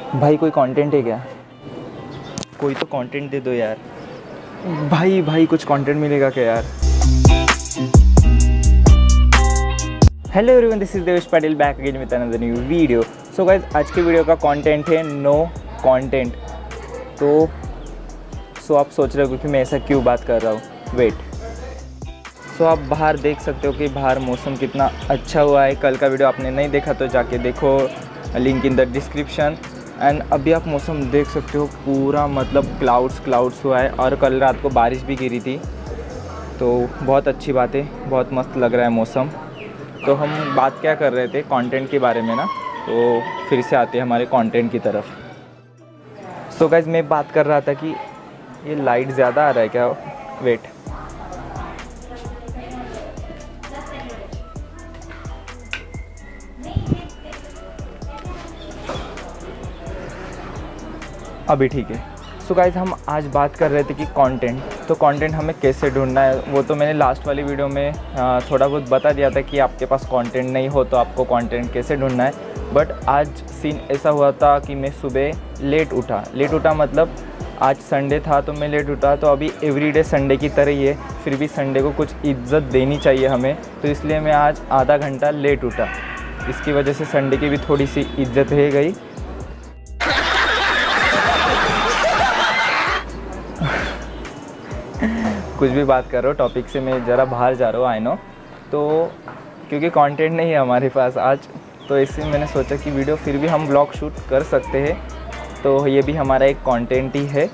भाई कोई कंटेंट है क्या? कोई तो कंटेंट दे दो यार। भाई कुछ कंटेंट मिलेगा क्या यार? Hello everyone, this is Devesh Patil back again with another new video. So guys, आज की वीडियो का कंटेंट है नो कंटेंट। तो आप सोच रहे हो कि मैं ऐसा क्यों बात कर रहा हूँ? वेट। सो आप बाहर देख सकते हो कि बाहर मौसम कितना अच्छा हुआ है। कल का वीडियो आपने नहीं देखा तो जाके देखो, link in the description. And अभी आप मौसम देख सकते हो, पूरा मतलब क्लाउड्स हुआ है और कल रात को बारिश भी गिरी थी। तो बहुत अच्छी बात है, बहुत मस्त लग रहा है मौसम। तो हम बात क्या कर रहे थे कंटेंट के बारे में ना, तो फिर से आते हैं हमारे कंटेंट की तरफ। सो गाइस, मैं बात कर रहा था कि ये लाइट ज़्यादा आ रहा है क्या? वेट। अभी ठीक है। सो गाइस, हम आज बात कर रहे थे कि कंटेंट, तो कंटेंट हमें कैसे ढूंढना है। वो तो मैंने लास्ट वाली वीडियो में थोड़ा बहुत बता दिया था कि आपके पास कंटेंट नहीं हो तो आपको कंटेंट कैसे ढूंढना है। बट आज सीन ऐसा हुआ था कि मैं सुबह लेट उठा मतलब आज संडे था तो मैं लेट उठा। तो अभी एवरीडे संडे की तरह ही है, फिर भी संडे को कुछ इज्जत देनी चाहिए हमें, तो इसलिए मैं आज आधा घंटा लेट उठा। इसकी वजह से संडे की भी थोड़ी सी इज्जत रह गई। कुछ भी बात कर रहा हूँ, टॉपिक से मैं ज़रा बाहर जा रहा हूँ, आई नो। तो क्योंकि कंटेंट नहीं है हमारे पास आज, तो इसलिए मैंने सोचा कि वीडियो फिर भी हम ब्लॉग शूट कर सकते हैं। तो ये भी हमारा एक कंटेंट ही है।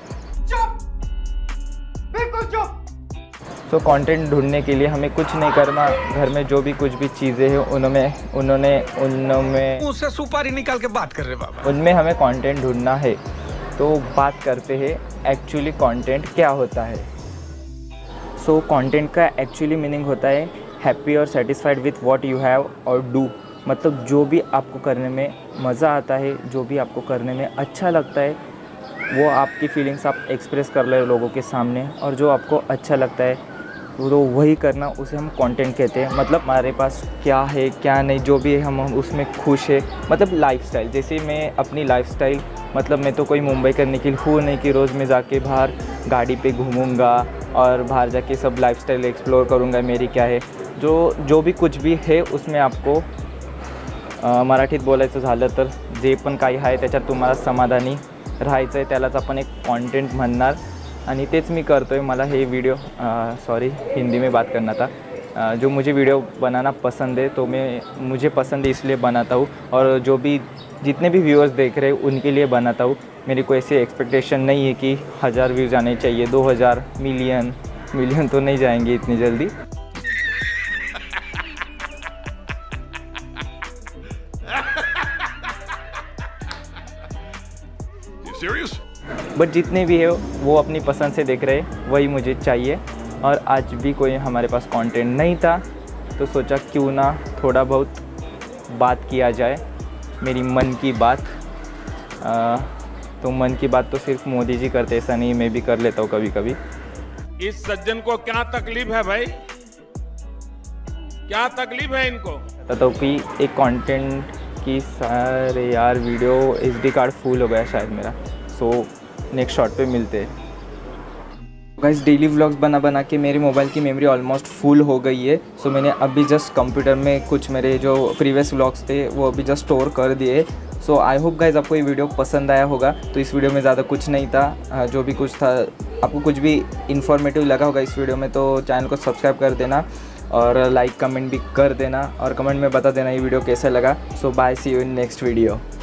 तो कंटेंट ढूंढने के लिए हमें कुछ नहीं करना, घर में जो भी कुछ भी चीज़ें हैं उनमें मुझसे सुपारी निकाल के बात कर रहे बाबा, उनमें हमें कंटेंट ढूंढना है। तो बात करते हैं एक्चुअली कंटेंट क्या होता है। सो कंटेंट का एक्चुअली मीनिंग होता है हैप्पी और satisfied with what you have और डू। मतलब जो भी आपको करने में मज़ा आता है, जो भी आपको करने में अच्छा लगता है, वो आपकी फीलिंग्स आप एक्सप्रेस कर रहे हो लोगों के सामने, और जो आपको अच्छा लगता है तो वही करना, उसे हम कंटेंट कहते हैं। मतलब हमारे पास क्या है क्या नहीं, जो भी है हम उसमें खुश है। मतलब लाइफस्टाइल, जैसे मैं अपनी लाइफस्टाइल, मतलब मैं तो कोई मुंबई करने के लिए हूँ नहीं कि रोज़ मैं जाके बाहर गाड़ी पे घूमूंगा और बाहर जाके सब लाइफस्टाइल एक्सप्लोर करूँगा। मेरी क्या है, जो भी कुछ भी है उसमें आपको मराठीत बोलायचं झालं तर जे पण काही आहे त्याच्यात तुम्हाला समाधानी राहायचं आहे, त्यालाच आपण एक कंटेंट म्हणणार। आणि तेच मी करतो है। मला हे वीडियो हिंदी में बात करना था। जो मुझे वीडियो बनाना पसंद है तो मुझे पसंद है इसलिए बनाता हूँ, और जो भी जितने भी व्यूअर्स देख रहे हैं उनके लिए बनाता हूँ। मेरी कोई ऐसी एक्सपेक्टेशन नहीं है कि 1000 व्यूज़ आने चाहिए, 2000, मिलियन तो नहीं जाएंगे इतनी जल्दी। बट जितने भी है वो अपनी पसंद से देख रहे हैं, वही मुझे चाहिए। और आज भी कोई हमारे पास कंटेंट नहीं था तो सोचा क्यों ना थोड़ा बहुत बात किया जाए, मेरी मन की बात। तो मन की बात तो सिर्फ मोदी जी करते, ऐसा नहीं, मैं भी कर लेता हूँ कभी कभी। इस सज्जन को क्या तकलीफ है भाई, क्या तकलीफ है इनको? तो कि एक कंटेंट की सारे यार वीडियो SD कार्ड फुल हो गया शायद मेरा। सो नेक्स्ट शॉट पे मिलते हैं। गाइस, डेली व्लॉग्स बना के मेरे मोबाइल की मेमोरी ऑलमोस्ट फुल हो गई है। सो मैंने अभी जस्ट कंप्यूटर में कुछ मेरे जो प्रीवियस व्लॉग्स थे वो अभी जस्ट स्टोर कर दिए। सो आई होप गाइस आपको ये वीडियो पसंद आया होगा। तो इस वीडियो में ज़्यादा कुछ नहीं था, जो भी कुछ था आपको कुछ भी इन्फॉर्मेटिव लगा होगा इस वीडियो में तो चैनल को सब्सक्राइब कर देना और लाइक कमेंट भी कर देना, और कमेंट में बता देना ये वीडियो कैसा लगा। So bye, see you in next video.